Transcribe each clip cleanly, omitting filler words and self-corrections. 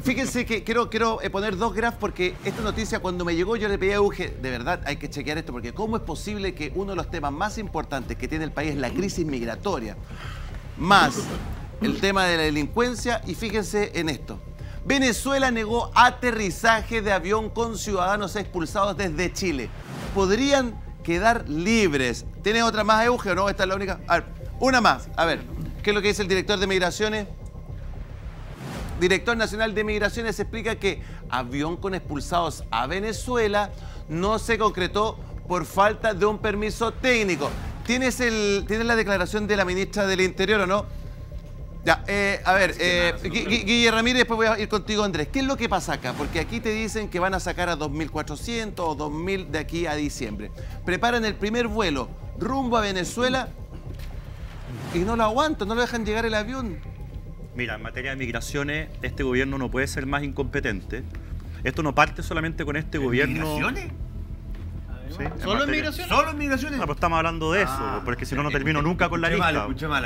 Fíjense que quiero poner dos graphs porque esta noticia cuando me llegó yo le pedí a Euge, de verdad hay que chequear esto porque ¿cómo es posible que uno de los temas más importantes que tiene el país es la crisis migratoria? Más el tema de la delincuencia y fíjense en esto. Venezuela negó aterrizaje de avión con ciudadanos expulsados desde Chile. Podrían quedar libres. ¿Tiene otra más, Euge, o no? ¿Esta es la única? A ver, una más. A ver, ¿qué es lo que dice el director de Migraciones? Director Nacional de Migraciones explica que avión con expulsados a Venezuela no se concretó por falta de un permiso técnico. ¿Tienes la declaración de la ministra del Interior o no? Ya, a ver, Guille Ramírez, después voy a ir contigo, Andrés. ¿Qué es lo que pasa acá? Porque aquí te dicen que van a sacar a 2.400 o 2.000 de aquí a diciembre. Preparan el primer vuelo rumbo a Venezuela y no lo aguantan, no lo dejan llegar el avión. Mira, en materia de migraciones, este gobierno no puede ser más incompetente. Esto no parte solamente con este gobierno. ¿Migraciones? ¿Sí? ¿Solo en migraciones? ¿Solo en migraciones? No, pero estamos hablando de eso, porque si no, no termino nunca con la lista. Escuché mal.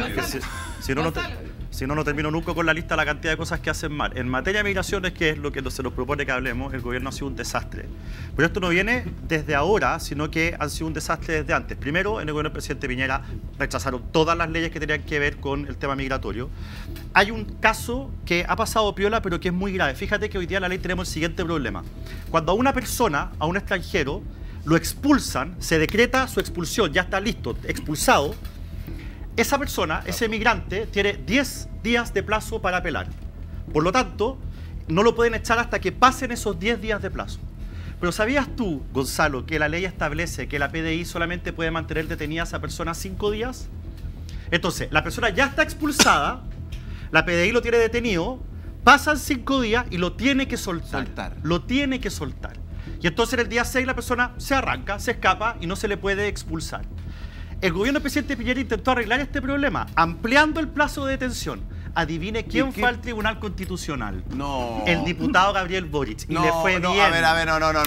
Si no termino nunca con la lista la cantidad de cosas que hacen mal. En materia de migraciones, que es lo que se nos propone que hablemos, el gobierno ha sido un desastre. Pero esto no viene desde ahora, sino que han sido un desastre desde antes. Primero, en el gobierno del presidente Piñera rechazaron todas las leyes que tenían que ver con el tema migratorio. Hay un caso que ha pasado piola, pero que es muy grave. Fíjate que hoy día en la ley tenemos el siguiente problema. Cuando a una persona, a un extranjero, lo expulsan, se decreta su expulsión, ya está listo, expulsado, esa persona, ese migrante, tiene 10 días de plazo para apelar. Por lo tanto, no lo pueden echar hasta que pasen esos 10 días de plazo. Pero ¿sabías tú, Gonzalo, que la ley establece que la PDI solamente puede mantener detenida a esa persona 5 días? Entonces, la persona ya está expulsada, la PDI lo tiene detenido, pasan 5 días y lo tiene que soltar. Lo tiene que soltar. Y entonces en el día 6 la persona se arranca, se escapa y no se le puede expulsar. El gobierno del presidente Piñera intentó arreglar este problema ampliando el plazo de detención. Adivine quién fue al Tribunal Constitucional. No. El diputado Gabriel Boric. Y le fue bien. A ver, a ver, no.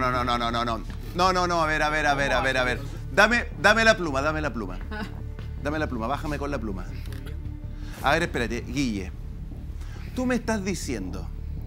A ver. Dame la pluma. Dame la pluma, bájame con la pluma. A ver, espérate, Guille. Tú me estás diciendo.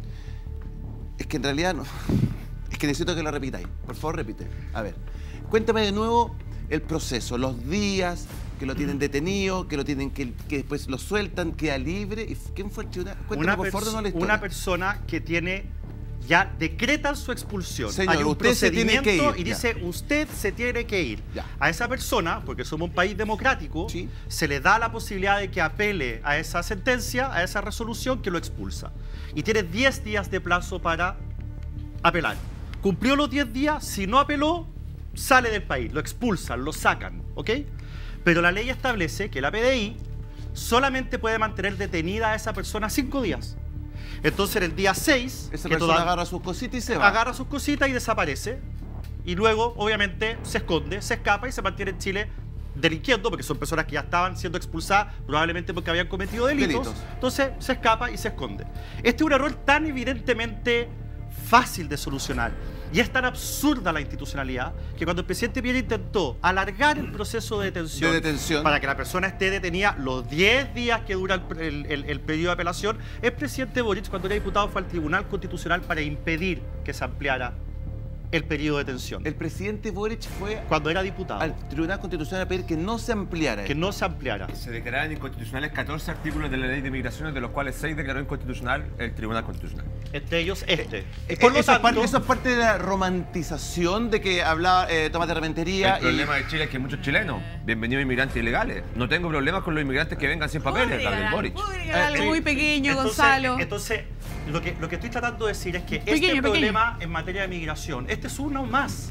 Es que en realidad no. Es que necesito que lo repitáis. Por favor, repite. A ver, cuéntame de nuevo el proceso, los días que lo tienen detenido, que después lo sueltan, queda libre. ¿Y quién fue el tribunal? Cuéntame, por favor, la historia. Una persona que tiene, ya decretan su expulsión. Señor, hay un usted se tiene que ir. Y dice, usted se tiene que ir. Ya. A esa persona, porque somos un país democrático, sí, se le da la posibilidad de que apele a esa sentencia, a esa resolución que lo expulsa. Y tiene 10 días de plazo para apelar. Cumplió los 10 días, si no apeló, sale del país, lo expulsan, lo sacan, ¿ok? Pero la ley establece que la PDI solamente puede mantener detenida a esa persona 5 días. Entonces, en el día 6... Esa persona agarra sus cositas y se va. Agarra sus cositas y desaparece. Y luego, obviamente, se esconde, se escapa y se mantiene en Chile delinquiendo, porque son personas que ya estaban siendo expulsadas, probablemente porque habían cometido delitos. Entonces, se escapa y se esconde. Este es un error tan evidentemente fácil de solucionar. Y es tan absurda la institucionalidad que cuando el presidente Piñera intentó alargar el proceso de detención para que la persona esté detenida los 10 días que dura el periodo de apelación, el presidente Boric, cuando era diputado, fue al Tribunal Constitucional para impedir que se ampliara el periodo de detención. El presidente Boric fue cuando era diputado al Tribunal Constitucional a pedir que no se ampliara. Que no se ampliara. Se declararon inconstitucionales 14 artículos de la Ley de Migraciones, de los cuales 6 declaró inconstitucional el Tribunal Constitucional. Entre ellos Por lo tanto, eso es parte de la romantización de que hablaba Tomás de Rementería. El problema de Chile es que hay muchos chilenos, bienvenidos inmigrantes ilegales. No tengo problemas con los inmigrantes que vengan sin papeles, Gabriel Boric. Algo muy pequeño, Gonzalo. Entonces, lo que estoy tratando de decir es que este problema en materia de migración, este es uno más.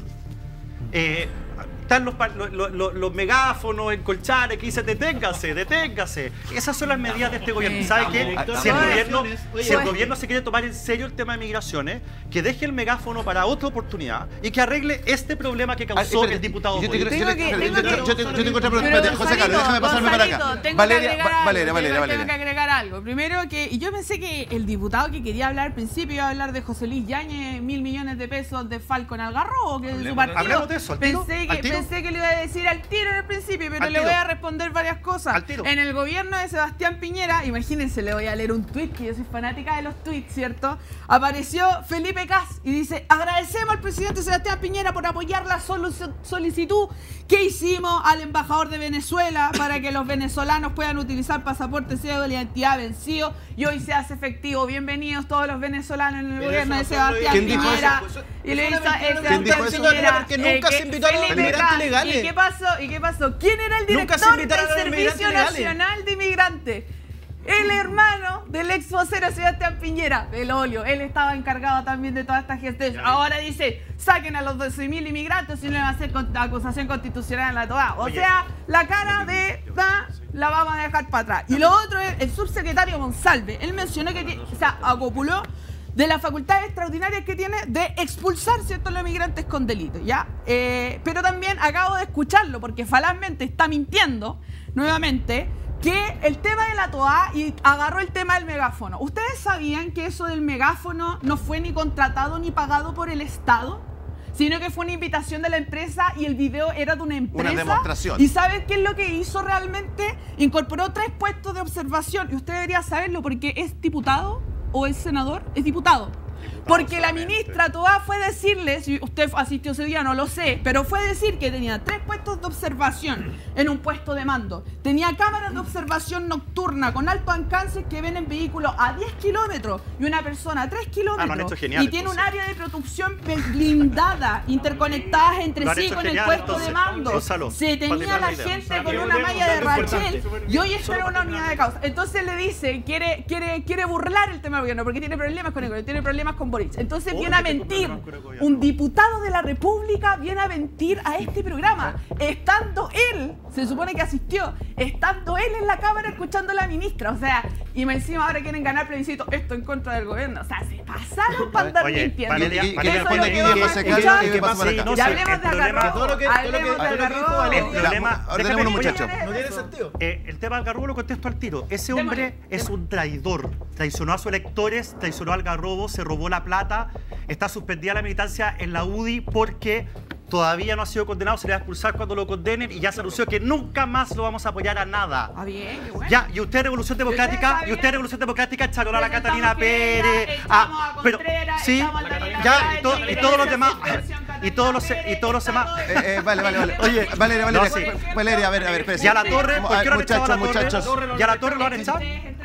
Están los megáfonos en Colchane que dicen deténgase. Esas son las medidas de este gobierno. ¿Sabe qué? Si el gobierno se quiere tomar en serio el tema de migraciones, que deje el megáfono para otra oportunidad y que arregle este problema que causó el diputado Boric. Yo tengo otra pregunta. José Carlos, déjame pasarme para acá. Valeria. Tengo que agregar algo. Primero que yo pensé que el diputado que quería hablar al principio iba a hablar de José Luis Yáñez, 1.000 millones de pesos de Falcon Algarrobo, que es de su partido. Hablemos de eso. Pensé que Pensé que le iba a decir al tiro en el principio, pero Al le tiro. voy a responder varias cosas. Al tiro. En el gobierno de Sebastián Piñera, imagínense, le voy a leer un tuit, que yo soy fanática de los tuits, ¿cierto? Apareció Felipe Cas y dice: agradecemos al presidente Sebastián Piñera por apoyar la solicitud que hicimos al embajador de Venezuela para que los venezolanos puedan utilizar pasaporte, cédula de identidad vencido y hoy se hace efectivo. Bienvenidos todos los venezolanos en el gobierno de Sebastián ¿Quién dijo Piñera. eso? Y le hizo ¿Quién dijo eso? Porque nunca se invitó a los inmigrantes legales. ¿Y qué pasó? ¿Quién era el Nunca se director invitaron a del los Servicio inmigrantes legales. Nacional de Inmigrantes? El hermano del ex vocero Sebastián Piñera, Belolio. Él estaba encargado también de toda esta gestión. Ahora dice: saquen a los 12.000 inmigrantes y no le van a hacer acusación constitucional en la TOA. O sea, la cara de la vamos a dejar para atrás. Y lo otro es el subsecretario Monsalve. Él mencionó que acopuló de las facultades extraordinarias que tiene de expulsar, ¿cierto?, a los inmigrantes con delitos, ¿ya? Pero también acabo de escucharlo, porque falazmente está mintiendo nuevamente, que el tema de la TOA y agarró el tema del megáfono. ¿Ustedes sabían que eso del megáfono no fue ni contratado ni pagado por el Estado? Sino que fue una invitación de la empresa y el video era de una empresa. Una demostración. ¿Y sabes qué es lo que hizo realmente? Incorporó 3 puestos de observación. Y usted debería saberlo porque es diputado o es senador, es diputado. Porque la ministra Toá fue decirle, si usted asistió ese día, no lo sé, pero fue decir que tenía 3 puestos de observación en un puesto de mando. Tenía cámaras de observación nocturna con alto alcance que ven en vehículos a 10 kilómetros y una persona a 3 kilómetros. lo han hecho genial, y tiene un entonces. área de protección blindada, interconectadas entre Lo han sí hecho con el genial, puesto entonces. de mando. Gonzalo, Se tenía la gente con una malla de Rachel y hoy está en una unidad de causa. Entonces le dice, quiere burlar el tema del gobierno porque tiene problemas con el tiene problemas con Boric. Entonces viene a mentir. Un diputado de la República viene a mentir a este programa. Estando él, se supone que asistió, estando él en la cámara escuchando a la ministra. O sea, y encima ahora quieren ganar plebiscito. Esto en contra del gobierno. O sea, se pasaron para andar Oye, mintiendo. Valeria, ¿Qué Valeria, Eso es lo responde que aquí vamos a José escuchar. Carlos? ¿Qué pasa por acá? no Ya sé, hablemos el de problema- Algarrobo. todo lo que Hablemos de dijo Algarrobo. Valeria. El problema, ordenemos, déjame- muchachos. No tiene sentido. El tema de Algarrobo lo contesto al tiro. Ese hombre es un traidor. Traicionó a sus electores, traicionó a Algarrobo, se robó la plata. Está suspendida la militancia en la UDI porque todavía no ha sido condenado. Se le va a expulsar cuando lo condenen y ya se anunció que nunca más lo vamos a apoyar a nada. Ah, bien, qué bueno. Ya, y usted Revolución Democrática, echaron a la Catalina Pérez, echamos a Contreras, sí, echamos a Catalina ya, Pérez, y todos los demás, Catalina y todos los Pérez, demás. Vale. Oye, Valeria, No, sí. Valeria, a ver, espérese. Y a la Torre, ¿por qué no han echado a la Torre? Muchachos. ¿Y a la Torre lo han echado?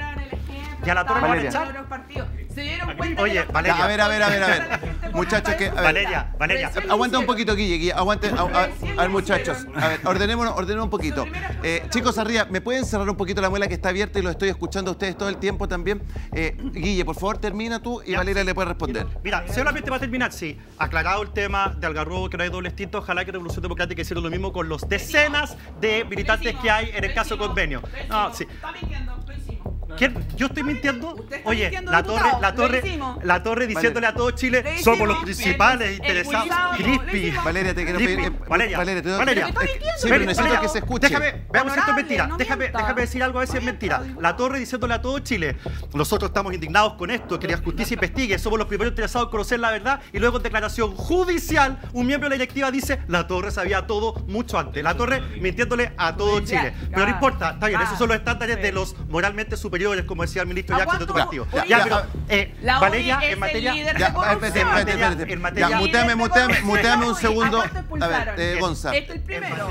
¿Y a la Torre lo van a echar? Se dieron cuenta. Oye, que Valeria. A ver. Muchachos, que. a ver. Valeria. Aguanta un poquito, Guille. Aguante. A ver, muchachos. A ver, ordenemos un poquito. Chicos, arriba, ¿me pueden cerrar un poquito la muela que está abierta y lo estoy escuchando a ustedes todo el tiempo también? Guille, por favor, termina tú y Ya. Valeria le puede responder. Mira, solamente para terminar, sí, aclarado el tema de Algarrobo, que no hay doble instinto, ojalá que Revolución Democrática hiciera lo mismo con los decenas de militantes que hay en el caso convenio. No, sí. Está mintiendo, lo hicimos. ¿Quién? ¿Yo estoy mintiendo? Usted está Oye, mintiendo, la diputado. torre, Lo hicimos. la torre diciéndole a todo Chile, Lo hicimos. somos los principales interesados. Expulsado, lo Crispy. hicimos. Valeria, te quiero pedir. Valeria, Valeria, Valeria. Pero me está mintiendo, Sí, pero necesito Valeria, que se escuche. Déjame, veamos si esto es mentira. Honorable, no Déjame mienta. decir algo a ver si es mentira. La Torre diciéndole a todo Chile, nosotros estamos indignados con esto, que la justicia investigue, somos los primeros interesados en conocer la verdad, y luego en declaración judicial, un miembro de la directiva dice, la Torre sabía todo mucho antes. La Torre mintiéndole a todo Chile. Pero no importa, está bien, esos son los estándares de los moralmente superiores, como decía el ministro Jackson de tu partido. Oye, Ya, pero, la Valeria, UDI es en el materia... líder Ya, de corrupción. espérate. En materia- Ya, muteame un segundo. A ver, Gonza. Este es el primero.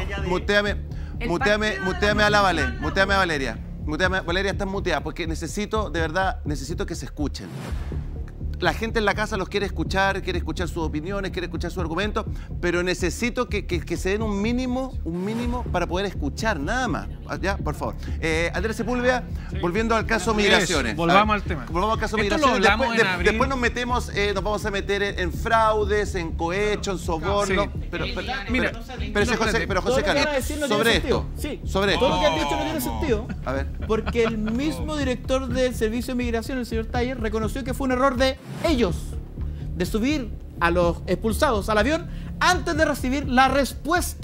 Muteame a la Vale. Muteame a Valeria. Valeria está muteada porque necesito que se escuchen. La gente en la casa los quiere escuchar sus opiniones, quiere escuchar sus argumentos, pero necesito que se den un mínimo para poder escuchar, nada más. ¿Ya? Por favor. Andrés Sepúlveda, volviendo al caso migraciones. Volvamos A ver, al tema. Volvamos al caso Esto lo migraciones. hablamos en abril. Después nos metemos, nos vamos a meter en fraudes, en cohecho, en soborno. Sí. Pero Mira, José Todo lo que Carlos, van a decir no sobre tiene esto. sentido. Sí. Sobre Todo lo esto. que han dicho no tiene sentido. A ver. Porque el mismo director del Servicio de Migración, el señor Taller, reconoció que fue un error de ellos de subir a los expulsados al avión antes de recibir la respuesta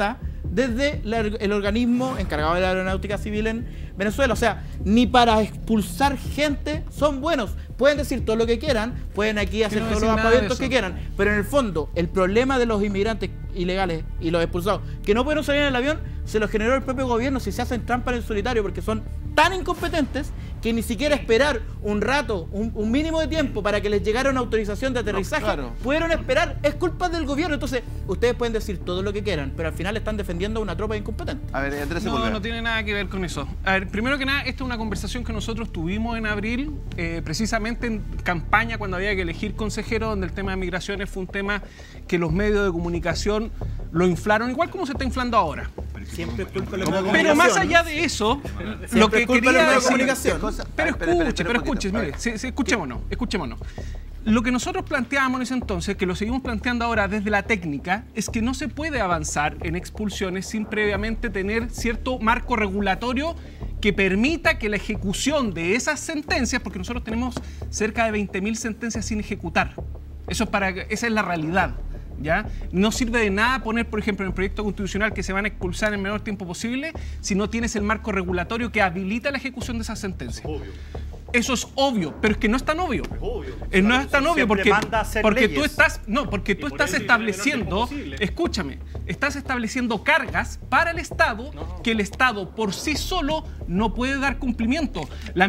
desde el organismo encargado de la aeronáutica civil en Venezuela. O sea, ni para expulsar gente son buenos. Pueden decir todo lo que quieran, pueden aquí hacer todos los aspavientos que quieran, pero en el fondo, el problema de los inmigrantes ilegales y los expulsados que no pudieron salir en el avión, se los generó el propio gobierno si se hacen trampa en el solitario, porque son tan incompetentes que ni siquiera esperar un rato, un mínimo de tiempo para que les llegara una autorización de aterrizaje, pudieron esperar. Es culpa del gobierno. Entonces, ustedes pueden decir todo lo que quieran, pero al final están defendiendo a una tropa incompetente. A ver, Andrés, no tiene nada que ver con eso. A ver, primero que nada, esta es una conversación que nosotros tuvimos en abril, precisamente en campaña, cuando había que elegir consejero, donde el tema de migraciones fue un tema que los medios de comunicación lo inflaron, igual como se está inflando ahora. Siempre es culpa de los medios de Pero comunicación. más allá de eso, lo que quería decir... Pero escuche, mire, escuchémonos. Lo que nosotros planteábamos en ese entonces, que lo seguimos planteando ahora desde la técnica, es que no se puede avanzar en expulsiones sin previamente tener cierto marco regulatorio que permita que la ejecución de esas sentencias, porque nosotros tenemos cerca de 20.000 sentencias sin ejecutar. Esa es la realidad. ¿Ya? No sirve de nada poner, por ejemplo, en el proyecto constitucional que se van a expulsar en el menor tiempo posible si no tienes el marco regulatorio que habilita la ejecución de esas sentencias. Eso es obvio, pero es que no es tan obvio. No es tan obvio porque tú estás estableciendo, escúchame, estás estableciendo cargas para el Estado que el Estado por sí solo no puede dar cumplimiento. Esta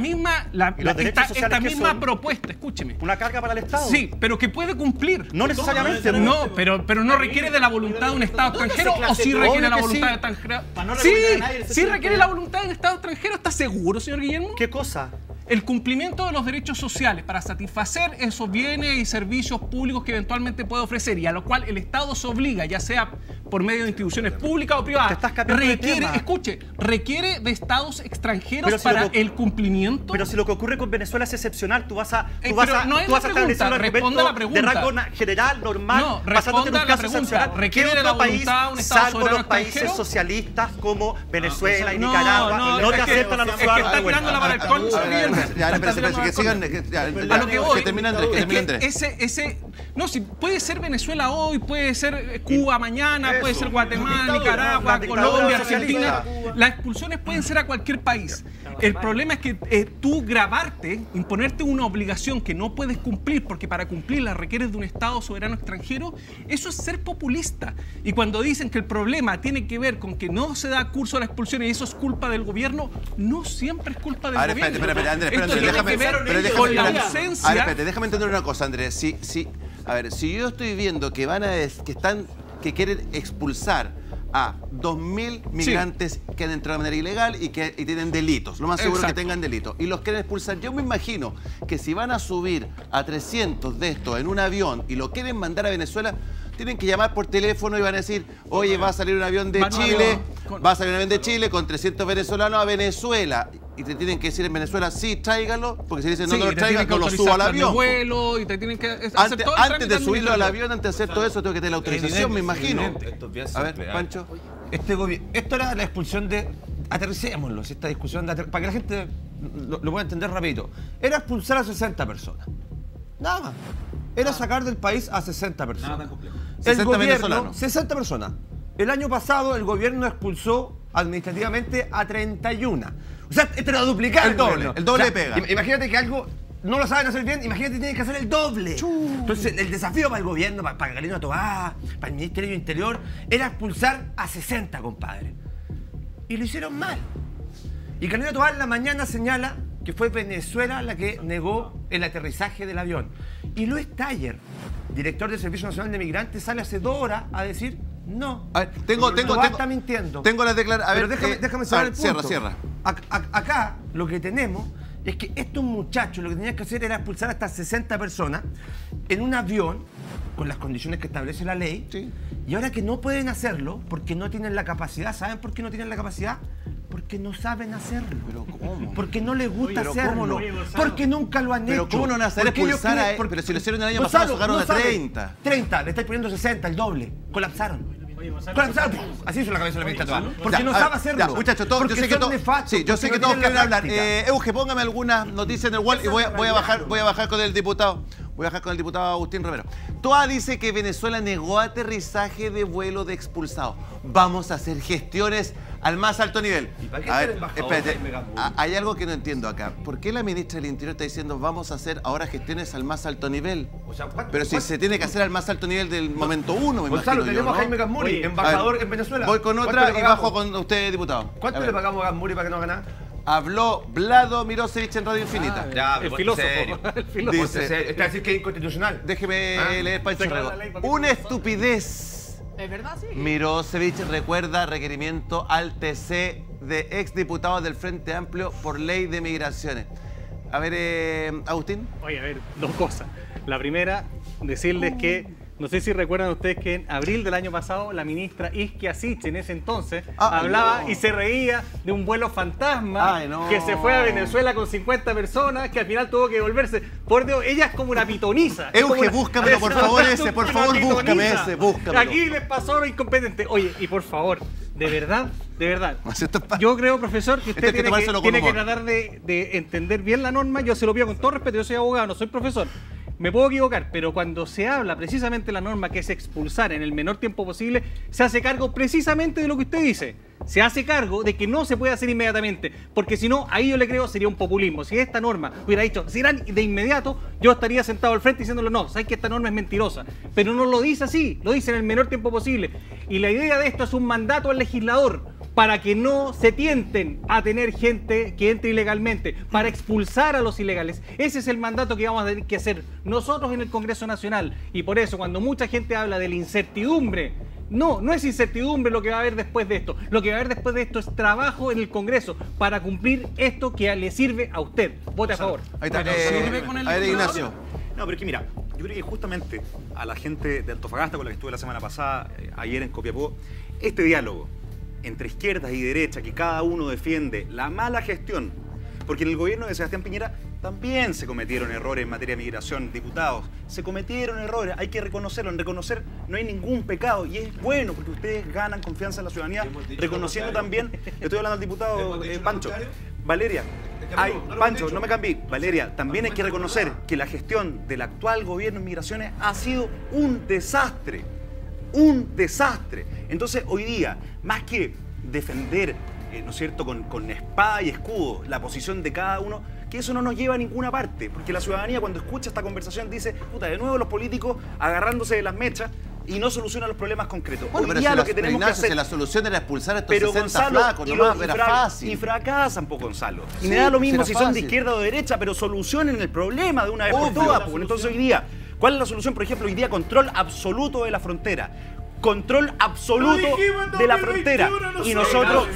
misma propuesta, escúcheme. ¿Una carga para el Estado? Sí, pero que puede cumplir. No necesariamente. No, pero no requiere de la voluntad de un Estado extranjero, o sí requiere la voluntad de extranjero. Sí requiere la voluntad de un Estado extranjero. ¿Está seguro, señor Guillermo? ¿Qué cosa? El cumplimiento de los derechos sociales para satisfacer esos bienes y servicios públicos que eventualmente puede ofrecer y a lo cual el Estado se obliga, ya sea por medio de instituciones públicas o privadas, requiere de Estados extranjeros para el cumplimiento. Pero si lo que ocurre con Venezuela es excepcional, tú vas a establecer un argumento de rango general, normal, pasándote en un caso excepcional. ¿Requiere de la voluntad de un Estado soberano los países extranjero? Socialistas como Venezuela y Nicaragua no te aceptan a los ciudadanos. Está tirándola para el concho. A lo que voy, que termina Andrés. No, si puede ser Venezuela hoy, puede ser Cuba mañana, puede ser Guatemala, Nicaragua, Colombia, Argentina. Las expulsiones pueden ser a cualquier país. El problema es que tú imponerte una obligación que no puedes cumplir, porque para cumplirla requieres de un Estado soberano extranjero, eso es ser populista. Y cuando dicen que el problema tiene que ver con que no se da curso a la expulsión y eso es culpa del gobierno, no siempre es culpa del gobierno. Espérate, Andrés, déjame entender una cosa, Andrés. A ver, si yo estoy viendo que que quieren expulsar a 2.000 migrantes que han entrado de manera ilegal y tienen delitos, lo más seguro que tengan delitos, y los quieren expulsar, yo me imagino que si van a subir a 300 de estos en un avión y lo quieren mandar a Venezuela, tienen que llamar por teléfono y van a decir, oye, va a salir un avión de Chile, con 300 venezolanos a Venezuela. Y te tienen que decir en Venezuela, sí, tráigalo, porque si dicen no lo traigan, no lo subo al avión. Vuelo, y te tienen que hacer antes de subirlo al avión, antes de hacer todo eso, tengo que tener la autorización, me imagino. A ver, Pancho. Esto era la expulsión de... Aterricémoslo, esta discusión, para que la gente lo pueda entender rapidito. Era expulsar a 60 personas. Nada más. Era sacar del país a 60 personas. Nada tan complejo. 60 venezolanos. 60 personas. El año pasado el gobierno expulsó administrativamente a 31. O sea, esto era duplicar el doble pega. Imagínate que algo no lo saben hacer bien, imagínate que tienen que hacer el doble. Entonces, el desafío para el gobierno, para Carolina Toá, para el Ministerio del Interior, era expulsar a 60, compadre. Y lo hicieron mal. Y Carolina Toá en la mañana señala que fue Venezuela la que negó el aterrizaje del avión. Y Luis Taller, director del Servicio Nacional de Migrantes, sale hace 2 horas a decir no. A ver, está mintiendo. Tengo la declaración. Pero déjame cerrar el punto. Cierra. Acá lo que tenemos es que estos muchachos lo que tenían que hacer era expulsar hasta 60 personas en un avión con las condiciones que establece la ley. Sí. Y ahora que no pueden hacerlo porque no tienen la capacidad, ¿saben por qué no tienen la capacidad? Porque no saben hacerlo. ¿Pero cómo? Porque no les gusta hacerlo. Porque nunca lo han hecho. ¿Pero cómo no van a hacer expulsar a él? Pero si lo hicieron el año pasado, sacaron a 30. 30, le estáis poniendo 60, el doble. Colapsaron. Así hizo la cabeza de la ministra. Porque no sabe hacerlo. Muchachos, yo sé que todos quieren hablar. Euge, póngame algunas noticias en el wall y voy a bajar con el diputado. Voy a dejar con el diputado Agustín Romero. Toa dice que Venezuela negó aterrizaje de vuelo de expulsados. Vamos a hacer gestiones al más alto nivel. ¿Y para qué A está el ver, embajador espérate. Jaime Gamboa? Hay algo que no entiendo acá. ¿Por qué la ministra del Interior está diciendo vamos a hacer ahora gestiones al más alto nivel? O sea, Pero si se tiene que hacer al más alto nivel del momento uno, me Gonzalo, imagino yo, tenemos ¿no? a Jaime Gamboa, Oye, embajador a ver, en Venezuela. Voy con ¿Cuánto otra le y pagamos? bajo con usted, diputado. ¿Cuánto le pagamos a Gamboa para que no haga nada? Habló Vlado Mirosevic en Radio Infinita. Ya, El filósofo. El filósofo. Dice, ¿Está a decir que es inconstitucional? déjeme leer Pancho Rego. Una estupidez. ¿Es verdad? Sí. Mirosevic recuerda requerimiento al TC de exdiputados del Frente Amplio por ley de migraciones. A ver, Agustín. Oye, a ver, dos cosas. La primera, decirles que, no sé si recuerdan ustedes que en abril del año pasado la ministra Isquia Sich en ese entonces hablaba y se reía de un vuelo fantasma que se fue a Venezuela con 50 personas, que al final tuvo que devolverse. Por Dios, ella es como una pitoniza. Euge, búscamelo, por favor, ese, por favor, búscame ese, búscamelo. Aquí les pasó lo incompetente. Oye, y por favor, de verdad, yo creo, profesor, que usted tiene que tratar de entender bien la norma. Yo se lo pido con todo respeto, yo soy abogado, no soy profesor. Me puedo equivocar, pero cuando se habla precisamente de la norma que es expulsar en el menor tiempo posible, se hace cargo precisamente de lo que usted dice. Se hace cargo de que no se puede hacer inmediatamente, porque si no, ahí yo le creo sería un populismo. Si esta norma hubiera dicho, si eran de inmediato, yo estaría sentado al frente diciéndole, no, sabes que esta norma es mentirosa. Pero no lo dice así, lo dice en el menor tiempo posible. Y la idea de esto es un mandato al legislador, para que no se tienten a tener gente que entre ilegalmente, para expulsar a los ilegales. Ese es el mandato que vamos a tener que hacer nosotros en el Congreso Nacional. Y por eso, cuando mucha gente habla de la incertidumbre, no es incertidumbre lo que va a haber después de esto. Lo que va a haber después de esto es trabajo en el Congreso para cumplir esto que le sirve a usted. Vote a favor. Ahí está. ¿Sirve con el A ver, Ignacio. No, pero es que mira, yo creo que justamente a la gente de Antofagasta con la que estuve la semana pasada, ayer en Copiapó, este diálogo entre izquierdas y derechas, que cada uno defiende la mala gestión, porque en el gobierno de Sebastián Piñera también se cometieron errores en materia de migración, diputados, se cometieron errores, hay que reconocerlo, en reconocer no hay ningún pecado, y es bueno porque ustedes ganan confianza en la ciudadanía, reconociendo también, estoy hablando al diputado Pancho, Valeria, Pancho, no me cambié, Valeria, también hay que reconocer que la gestión del actual gobierno en migraciones ha sido un desastre. Un desastre. Entonces, hoy día, más que defender, ¿no es cierto?, con espada y escudo la posición de cada uno, que eso no nos lleva a ninguna parte. Porque la ciudadanía, cuando escucha esta conversación, dice, puta, de nuevo los políticos agarrándose de las mechas y no solucionan los problemas concretos. Bueno, hoy día lo que tenemos que hacer... Si la solución era expulsar a estos pero 60 Gonzalo, flacos, nomás, era fácil. Y fracasan, po, Gonzalo. Y Sí, me da lo mismo si era son de fácil. izquierda o de derecha, pero solucionen el problema de una vez por todas. Po. Entonces, hoy día, ¿cuál es la solución? Por ejemplo, hoy día control absoluto de la frontera. Control absoluto de la frontera. Y nosotros,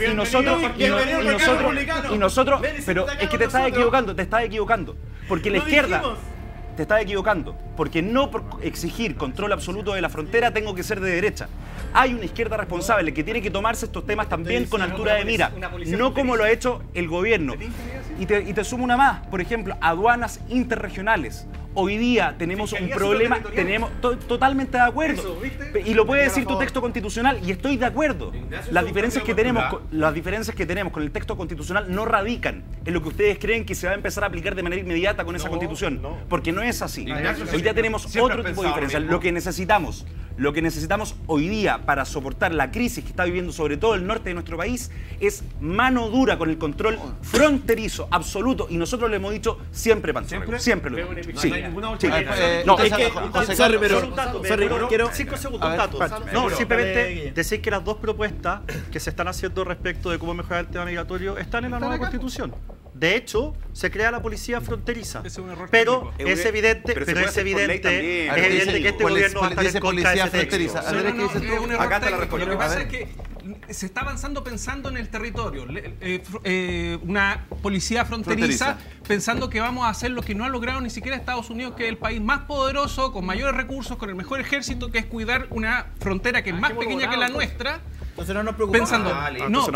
pero es que te estás equivocando. Porque la izquierda te estás equivocando. Porque no por exigir control absoluto de la frontera tengo que ser de derecha. Hay una izquierda responsable que tiene que tomarse estos temas también con altura de mira, no como lo ha hecho el gobierno. Y te sumo una más, por ejemplo, aduanas interregionales. Hoy día tenemos un problema, totalmente de acuerdo. Y lo puede decir tu texto constitucional y estoy de acuerdo. Las diferencias que tenemos con el texto constitucional no radican en lo que ustedes creen que se va a empezar a aplicar de manera inmediata con esa constitución, porque no es así. Hoy día tenemos otro tipo de diferencias. Lo que necesitamos hoy día para soportar la crisis que está viviendo sobre todo el norte de nuestro país es mano dura con el control fronterizo absoluto, y nosotros lo hemos dicho siempre, Pancho. Siempre lo hemos dicho. Sí. No, es que... Sorry, quiero... 5 segundos, un dato. No, simplemente decir que las dos propuestas que se están haciendo respecto de cómo mejorar el tema migratorio están en la nueva Constitución. De hecho, se crea la policía fronteriza. Es un error pero técnico. es evidente que este gobierno va a estar en contra de ese texto. Es un error técnico. Lo que pasa es que se está avanzando pensando en el territorio. Una policía fronteriza pensando que vamos a hacer lo que no ha logrado ni siquiera Estados Unidos, que es el país más poderoso, con mayores recursos, con el mejor ejército, que es cuidar una frontera que es más pequeña que la nuestra. Entonces no nos preocupamos. Pensando,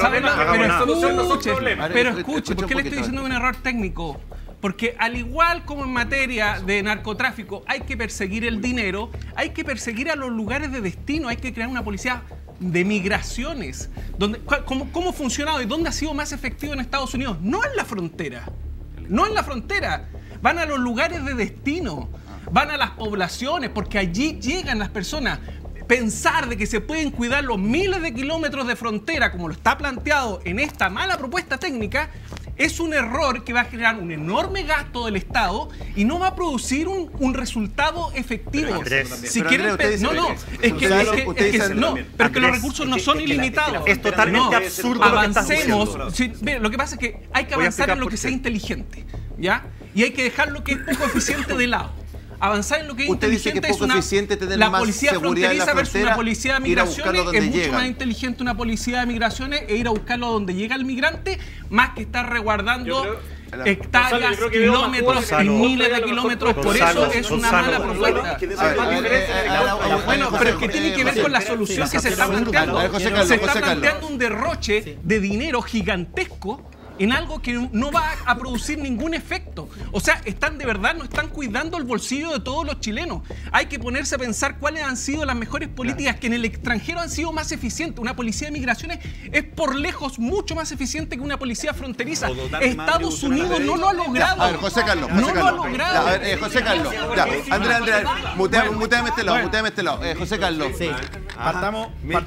pero escuche, ¿por qué le estoy diciendo un error técnico? Porque al igual como en materia de narcotráfico hay que perseguir el dinero, hay que perseguir a los lugares de destino, hay que crear una policía de migraciones. ¿Cómo ha funcionado y dónde ha sido más efectivo en Estados Unidos? No en la frontera. No en la frontera. Van a los lugares de destino. van a las poblaciones, porque allí llegan las personas. Pensar de que se pueden cuidar los miles de kilómetros de frontera, como lo está planteado en esta mala propuesta técnica, es un error que va a generar un enorme gasto del Estado y no va a producir un resultado efectivo. Si quieren, pero es que los recursos no son ilimitados. Es totalmente absurdo. Avancemos. Lo que pasa es que hay que avanzar en lo que sea inteligente, ¿ya? Y hay que dejar lo que es poco eficiente de lado. Avanzar en lo que es inteligente es la policía fronteriza versus una policía de migraciones. Es mucho más inteligente una policía de migraciones e ir a buscarlo donde llega el migrante, más que estar resguardando hectáreas, kilómetros y miles de kilómetros. Por eso es una mala propuesta. Bueno, pero es que tiene que ver con la solución que se está planteando. Se está planteando un derroche de dinero gigantesco en algo que no va a producir ningún efecto. O sea, de verdad no están cuidando el bolsillo de todos los chilenos. Hay que ponerse a pensar cuáles han sido las mejores políticas que en el extranjero han sido más eficientes. Una policía de migraciones es por lejos mucho más eficiente que una policía fronteriza. Estados Unidos no lo ha logrado. A ver, José Carlos. No lo ha logrado. A ver, José Carlos. Andrés, muteame este lado. José Carlos. Sí. Partamos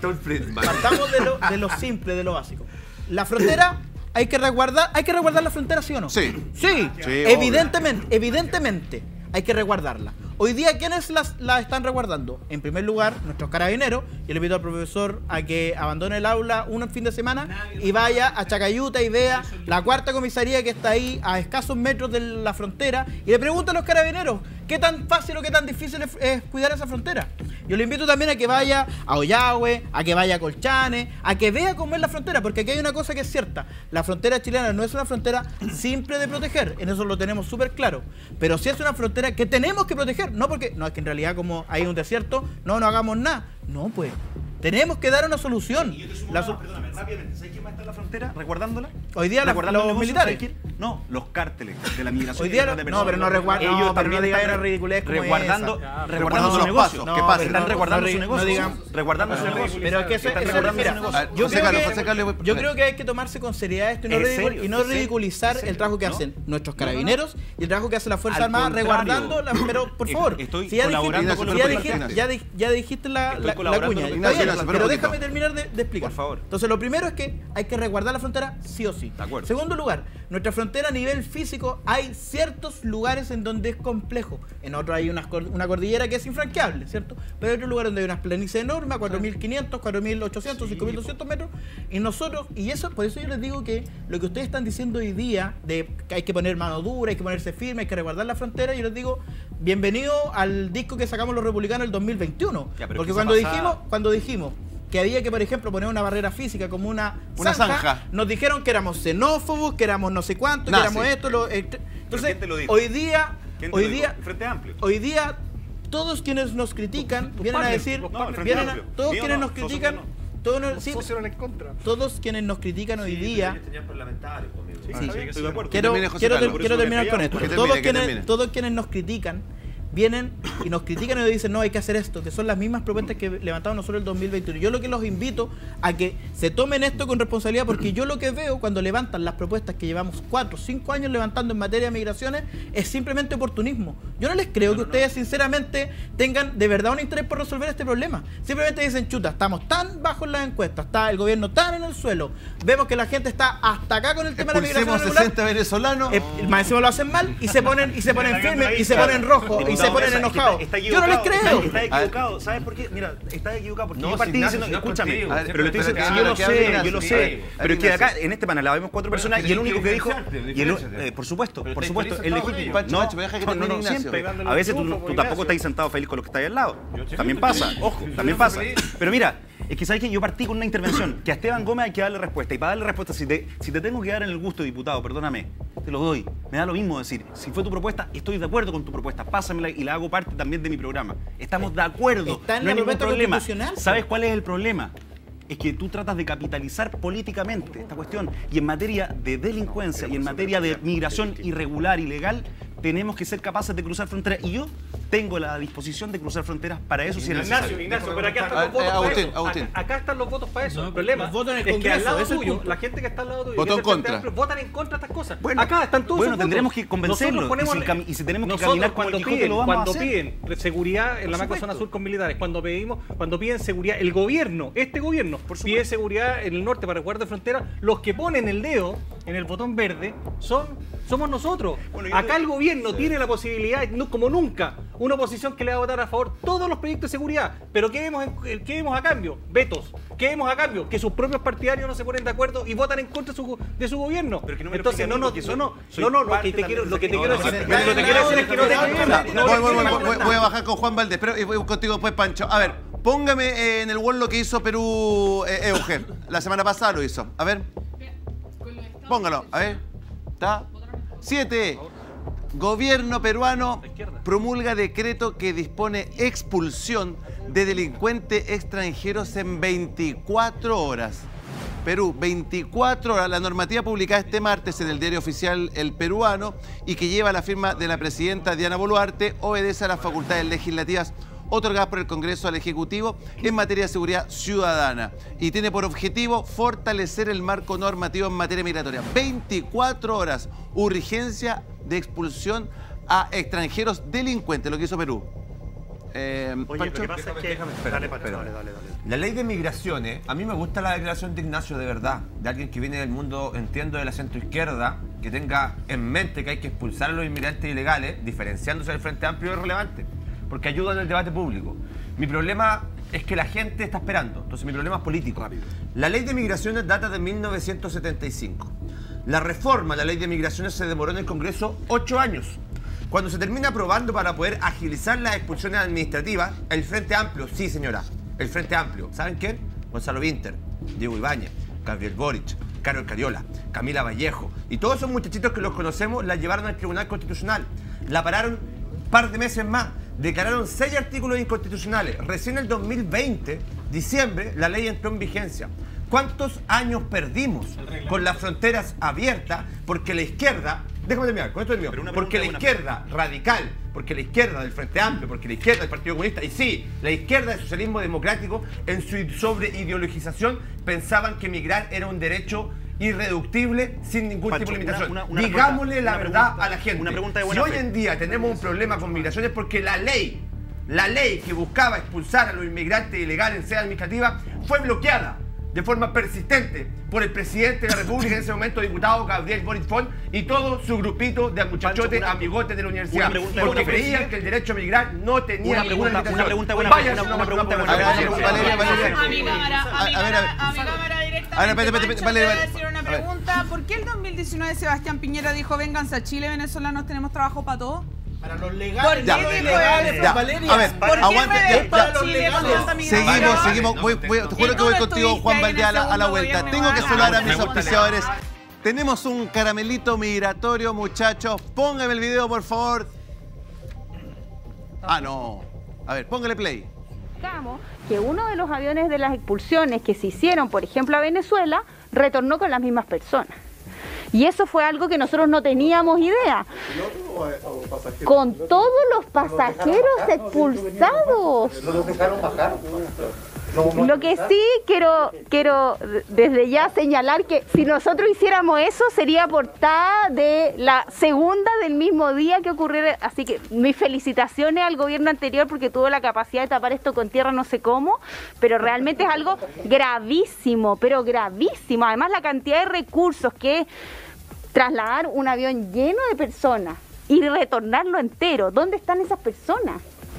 de lo simple, de lo básico. La frontera... ¿Hay que resguardar la frontera, sí o no? Sí. Sí, evidentemente hay que resguardarla. Hoy día, ¿quiénes la están resguardando? En primer lugar, nuestros carabineros. Yo le pido al profesor a que abandone el aula un fin de semana y vaya a Chacayuta y vea la cuarta comisaría que está ahí a escasos metros de la frontera y le pregunta a los carabineros qué tan fácil o qué tan difícil es cuidar esa frontera. Yo le invito también a que vaya a Ollagüe, a que vaya a Colchane, a que vea cómo es la frontera, porque aquí hay una cosa que es cierta. La frontera chilena no es una frontera simple de proteger, en eso lo tenemos súper claro, pero sí es una frontera que tenemos que proteger. No porque, no, es que en realidad como hay un desierto, no hagamos nada. No, pues, tenemos que dar una solución. Perdóname, rápidamente, ¿sabes quién va a estar en la frontera resguardándola? Hoy día los militares. No, los cárteles de la migración. Hoy día no, pero no resguardan. Ellos también están resguardando su negocio. ¿Qué pasa? Están resguardando su negocio. Resguardando su negocio. Pero es que eso mira, yo creo que hay que tomarse con seriedad esto y no ridiculizar el trabajo que hacen nuestros carabineros y el trabajo que hace la Fuerza Armada resguardando. Pero por favor, si ya dijiste la cuña, pero déjame terminar de explicar. Por favor. Entonces, lo primero es que hay que resguardar la frontera sí o sí. De acuerdo. Segundo lugar, nuestra frontera a nivel físico hay ciertos lugares en donde es complejo. En otros hay una cordillera que es infranqueable, ¿cierto? Pero hay otros lugares donde hay unas planicies enormes, 4.500, 4.800, 5.200 metros. Y nosotros, por eso yo les digo que lo que ustedes están diciendo hoy día, de que hay que poner mano dura, hay que ponerse firme, hay que resguardar la frontera, yo les digo, bienvenido al disco que sacamos los republicanos el 2021. Porque cuando dijimos que había que, por ejemplo, poner una barrera física como una zanja, nos dijeron que éramos xenófobos, que éramos no sé cuánto, que éramos esto. Entonces, hoy día, todos quienes nos critican vienen a decir, todos quienes nos critican, todos quienes nos critican hoy día. Quiero terminar con esto. Todos quienes nos critican vienen y nos critican y nos dicen no, hay que hacer esto, que son las mismas propuestas que levantamos nosotros el 2021. Yo lo que los invito a que se tomen esto con responsabilidad, porque yo lo que veo cuando levantan las propuestas que llevamos 4 o 5 años levantando en materia de migraciones es simplemente oportunismo. Yo no les creo que ustedes sinceramente tengan de verdad un interés por resolver este problema. Simplemente dicen, chuta, estamos tan bajo en las encuestas, está el gobierno tan en el suelo, vemos que la gente está hasta acá con el tema de la migración regular, 60 venezolanos, más encima lo hacen mal y se ponen firmes y se ponen rojos y se ponen enojados. Yo no les creo. Está equivocado. ¿Sabes por qué? Mira, está equivocado porque yo partí diciendo, escúchame, pero le estoy diciendo, yo lo sé. Pero es que acá, en este panel, habemos 4 personas y el único que dijo, por supuesto, el legítimo. No, siempre. A veces tú tampoco estás sentado feliz con lo que está ahí al lado. También pasa, ojo, también pasa. Pero mira, es que sabes que yo partí con una intervención que a Esteban Gómez hay que darle respuesta. Y para darle respuesta, si te tengo que dar en el gusto, diputado, perdóname, te lo doy. Me da lo mismo decir, si fue tu propuesta, estoy de acuerdo con tu propuesta, pásamela y la hago parte también de mi programa. Estamos de acuerdo, está en no hay ningún problema. Constitucional. ¿Sabes cuál es el problema? Es que tú tratas de capitalizar políticamente esta cuestión. Y en materia de delincuencia y en materia de migración irregular, ilegal, tenemos que ser capaces de cruzar fronteras. Y yo tengo la disposición de cruzar fronteras para eso si es necesario. Ignacio, pero acá están los votos para eso. Acá están los votos para eso. El problema es que al lado tuyo, la gente que está al lado tuyo, votan en contra de estas cosas. Acá están todos. Bueno, tendremos que convencerlos. Y si tenemos que caminar como el Quijote, lo vamos a hacer. Cuando piden seguridad en la macrozona sur con militares, cuando piden seguridad, el gobierno, este gobierno, pide seguridad en el norte para guardar frontera, los que ponen el dedo en el botón verde somos nosotros. Acá el gobierno tiene la posibilidad, como nunca, una oposición que le va a votar a favor todos los proyectos de seguridad. Pero ¿qué vemos a cambio? Vetos. ¿Qué vemos a cambio? Que sus propios partidarios no se ponen de acuerdo y votan en contra de su gobierno. Entonces, lo que te quiero decir es que no te voy a bajar con Juan Valdés, pero voy contigo después, Pancho. A ver, póngame en el Word lo que hizo Perú Eugen. La semana pasada lo hizo. A ver. Póngalo. A ver. ¿Está? 7. Gobierno peruano promulga decreto que dispone expulsión de delincuentes extranjeros en 24 horas. Perú, 24 horas. La normativa publicada este martes en el diario oficial El Peruano y que lleva la firma de la presidenta Diana Boluarte obedece a las facultades legislativas otorgadas por el Congreso al Ejecutivo en materia de seguridad ciudadana y tiene por objetivo fortalecer el marco normativo en materia migratoria. 24 horas, urgencia de expulsión a extranjeros delincuentes, lo que hizo Perú. Oye, lo que pasa es que... Dale. La ley de migraciones, a mí me gusta la declaración de Ignacio, de verdad, de alguien que viene del mundo, entiendo, de la centroizquierda, que tenga en mente que hay que expulsar a los inmigrantes ilegales, diferenciándose del Frente Amplio, es relevante, porque ayuda en el debate público. Mi problema es que la gente está esperando, entonces mi problema es político. La ley de migraciones data de 1975. La reforma a la ley de migraciones se demoró en el Congreso 8 años. Cuando se termina aprobando para poder agilizar las expulsiones administrativas, el Frente Amplio, sí señora, el Frente Amplio, ¿saben quién? Gonzalo Vinter, Diego Ibáñez, Gabriel Boric, Carol Cariola, Camila Vallejo y todos esos muchachitos que los conocemos la llevaron al Tribunal Constitucional. La pararon un par de meses más, declararon 6 artículos inconstitucionales. Recién en el 2020, diciembre, la ley entró en vigencia. ¿Cuántos años perdimos con las fronteras abiertas porque la izquierda, déjame terminar, con esto termino, porque la izquierda radical, porque la izquierda del Frente Amplio, porque la izquierda del Partido Comunista, y sí, la izquierda del socialismo democrático, en su sobreideologización, pensaban que migrar era un derecho irreductible sin ningún tipo de limitación. Digámosle la verdad a la gente. Si hoy en día tenemos un problema con migración es porque la ley que buscaba expulsar a los inmigrantes ilegales en sede administrativa fue bloqueada de forma persistente por el presidente de la República, en ese momento diputado Gabriel Boric Font, y todo su grupito de muchachotes amigotes de la universidad, porque creían que el derecho a migrar no tenía ninguna limitación. Una pregunta buena. A mi cámara directamente, Pancho, le voy a decir una pregunta. ¿Por qué el 2019 Sebastián Piñera dijo, vénganse a Chile, venezolanos, tenemos trabajo para todos? Para los legales. ¿Por qué Valeria? A ver, aguante. Seguimos. Te juro que voy contigo, Juan Valdés, a la vuelta. Tengo que saludar a mis auspiciadores. Tenemos un caramelito migratorio, muchachos. Póngame el video, por favor. Ah, no. A ver, póngale play. Que uno de los aviones de las expulsiones que se hicieron, por ejemplo, a Venezuela, retornó con las mismas personas. Y eso fue algo que nosotros no teníamos idea. Con todos los pasajeros expulsados. ¿No los dejaron bajar? Lo que sí quiero desde ya señalar que si nosotros hiciéramos eso sería portada de la segunda del mismo día que ocurriera. Así que mis felicitaciones al gobierno anterior porque tuvo la capacidad de tapar esto con tierra no sé cómo, pero realmente es algo gravísimo, pero gravísimo. Además la cantidad de recursos que trasladar un avión lleno de personas y retornarlo entero. ¿Dónde están esas personas?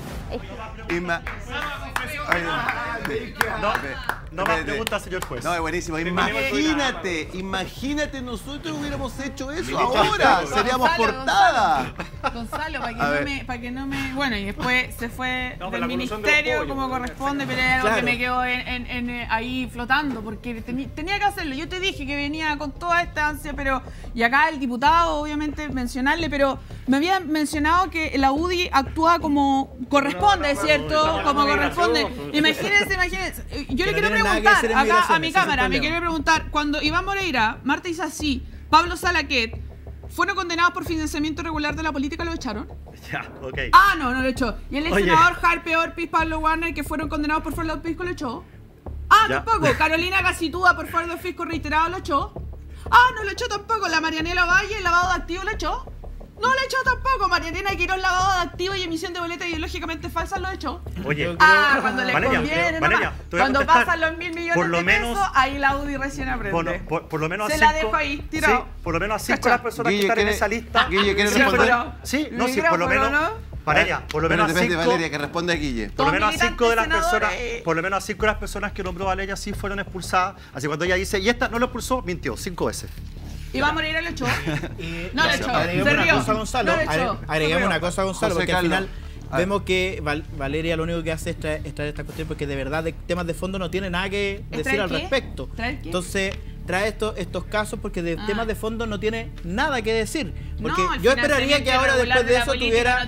No más preguntas, señor juez. No, es buenísimo. Imagínate nosotros hubiéramos hecho eso ahora. Seríamos portada. Gonzalo, para que no me... Bueno, y después se fue del ministerio como corresponde, pero era algo que me quedó ahí flotando, porque tenía que hacerlo. Yo te dije que venía con toda esta ansia, pero... Y acá el diputado, obviamente, mencionarle, pero me había mencionado que la UDI actúa como corresponde, ¿cierto? Como corresponde. Imagínense. Yo le quiero preguntar acá a mi cámara, me quiero preguntar, cuando Iván Moreira, Marta Isasí, Pablo Salaquet fueron condenados por financiamiento irregular de la política, ¿lo echaron? Ya, ok. Ah, no lo echó. ¿Y el senador Harpe Orpiz, Pablo Warner, que fueron condenados por fraude al fisco, lo echó? Ah, ya. Tampoco. Carolina Gacitúa por fraude al fisco reiterado, ¿lo echó? Ah, no lo echó tampoco. La Marianela Valle, el lavado de activos, ¿lo echó? No lo echó tampoco. Marianela Quirós, lavado de activos y emisión de boletas ideológicamente falsas, lo echó. Oye, cuando le conviene, cuando pasan los 1.000 millones de pesos, ahí la UDI recién aprende. Por lo menos se la dejo ahí, tirado. Sí, por lo menos a 5 de las personas que están en esa lista. Guille, ¿quieres responder? Sí, no, sí, por lo menos. Valeria, por lo menos a 5. Valeria, que responde a Guille. Por lo menos a 5 de las personas, por lo menos a 5 de las personas que nombró Valeria sí fueron expulsadas. Así cuando ella dice, y esta no lo expulsó, mintió 5 veces. ¿Y va a morir el echó? No lo echó. Agregamos una cosa, Gonzalo, porque al final vemos que Valeria lo único que hace es traer esta cuestión porque de verdad de temas de fondo no tiene nada que decir al respecto. Entonces trae estos casos porque de temas de fondo no tiene nada que decir. Porque yo esperaría que ahora después de eso tuviera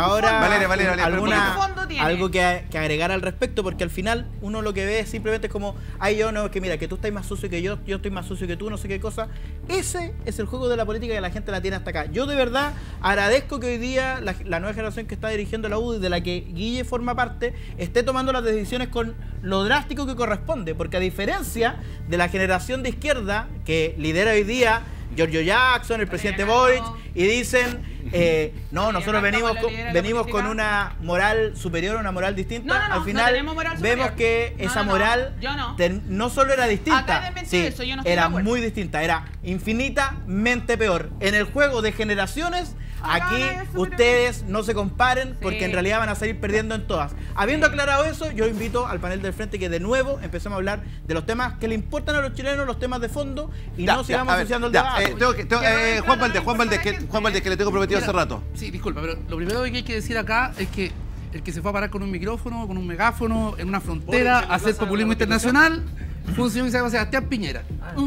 algo que agregar al respecto, porque al final uno lo que ve simplemente es como, ay, yo no, que mira, que tú estás más sucio que yo estoy más sucio que tú, no sé qué cosa. Ese es el juego de la política que la gente la tiene hasta acá. Yo de verdad agradezco que hoy día la nueva generación que está dirigiendo la UDI, de la que Guille forma parte, esté tomando las decisiones con lo drástico que corresponde, porque a diferencia de la generación de izquierda que lidera hoy día Giorgio Jackson, el presidente Boric, y dicen, no, nosotros venimos con una moral superior, una moral distinta. Al final vemos que esa moral no solo era distinta, era muy distinta, era infinitamente peor. En el juego de generaciones, aquí ustedes no se comparen porque en realidad van a salir perdiendo en todas. Habiendo aclarado eso, yo invito al panel del frente que de nuevo empecemos a hablar de los temas que le importan a los chilenos, los temas de fondo, y no sigamos asociando el debate. Juan Valdés, que le tengo prometido hace rato. Sí, disculpa, pero lo primero que hay que decir acá es que el que se fue a parar con un micrófono, con un megáfono, en una frontera, a hacer populismo internacional, fue un señor que se llama Sebastián Piñera.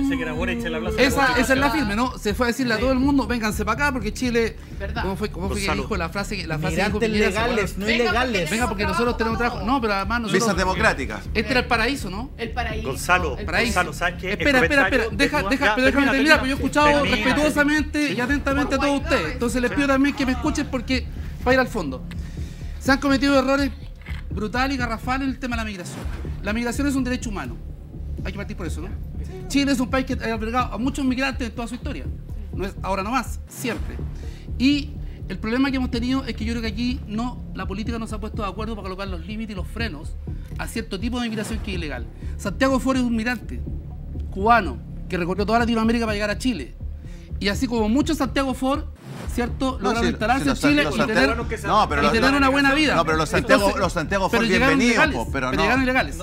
Esa es la firme, ¿no? Se fue a decirle a todo el mundo, vénganse para acá porque Chile... ¿Cómo fue que dijo la frase que dijo Piñera? Legales, no ilegales. Venga, porque nosotros tenemos trabajo. No, pero además nosotros... Visas democráticas. Este era el paraíso, ¿no? El paraíso. Gonzalo, ¿sabes qué? Espera. Déjame terminar, porque yo he escuchado respetuosamente y atentamente a todos ustedes. Entonces les pido también que me escuchen porque va a ir al fondo. Se han cometido errores brutales y garrafales en el tema de la migración. La migración es un derecho humano. Hay que partir por eso, ¿no? Chile es un país que ha albergado a muchos migrantes en toda su historia. No es ahora nomás, siempre. Y el problema que hemos tenido es que yo creo que aquí la política no se ha puesto de acuerdo para colocar los límites y los frenos a cierto tipo de migración que es ilegal. Santiago Ford es un migrante cubano que recorrió toda Latinoamérica para llegar a Chile. Y así como muchos Santiago Ford, ¿cierto? Lograron instalarse en Chile y tener una buena vida. No, pero los Santiago Ford bienvenidos, pero no. Llegaron ilegales.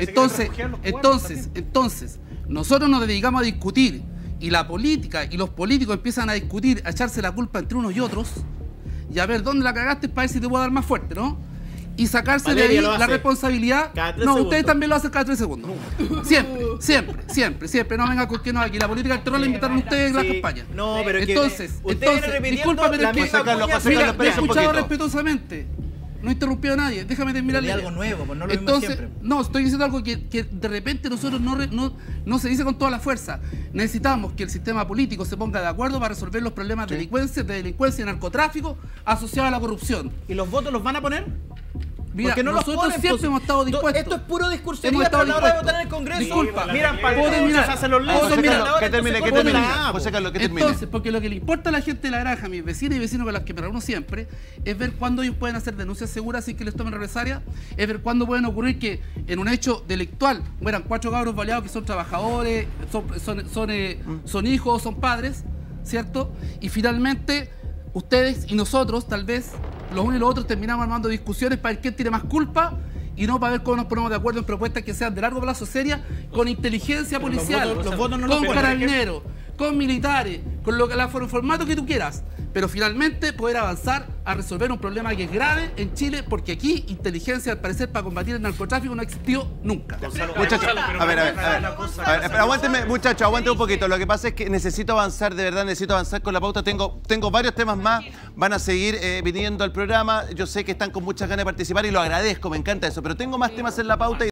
Entonces, nosotros nos dedicamos a discutir y la política y los políticos empiezan a discutir, a echarse la culpa entre unos y otros y a ver dónde la cagaste para ver si te puedo dar más fuerte, ¿no? Y sacarse de ahí la responsabilidad. No, ustedes también lo hacen cada 3 segundos. Siempre. No venga con que no, aquí la política del terror la invitaron ustedes en las campañas. No, pero entonces, disculpa, pero es que mira, me he escuchado respetuosamente. No he interrumpido a nadie, déjame terminar. Algo nuevo, pues no lo mismo siempre. No, estoy diciendo algo que de repente nosotros no se dice con toda la fuerza. Necesitamos que el sistema político se ponga de acuerdo para resolver los problemas de delincuencia y narcotráfico asociados a la corrupción. ¿Y los votos los van a poner? Mira, porque nosotros siempre hemos estado dispuestos. Esto es puro discursería para la hora de votar en el Congreso. Disculpa. Miran para el hacen los leyes. Que termine. José Carlos, que termine. Entonces, porque lo que le importa a la gente de la granja, a mis vecinos y vecinos con las que me reúno siempre, es ver cuándo ellos pueden hacer denuncias seguras sin que les tomen represalia, es ver cuándo pueden ocurrir que en un hecho delictual mueran 4 cabros baleados que son trabajadores, son hijos, son padres, ¿cierto? Y finalmente, ustedes y nosotros, tal vez, los unos y los otros terminamos armando discusiones para ver quién tiene más culpa y no para ver cómo nos ponemos de acuerdo en propuestas que sean de largo plazo serias, con inteligencia policial, con carabineros, con militares, con el formato que tú quieras, pero finalmente poder avanzar a resolver un problema que es grave en Chile, porque aquí inteligencia, al parecer, para combatir el narcotráfico no existió nunca. Muchachos, a ver, aguántenme, muchachos, aguanten un poquito. Lo que pasa es que necesito avanzar, de verdad, necesito avanzar con la pauta. Tengo varios temas más, van a seguir viniendo al programa. Yo sé que están con muchas ganas de participar y lo agradezco, me encanta eso, pero tengo más temas en la pauta.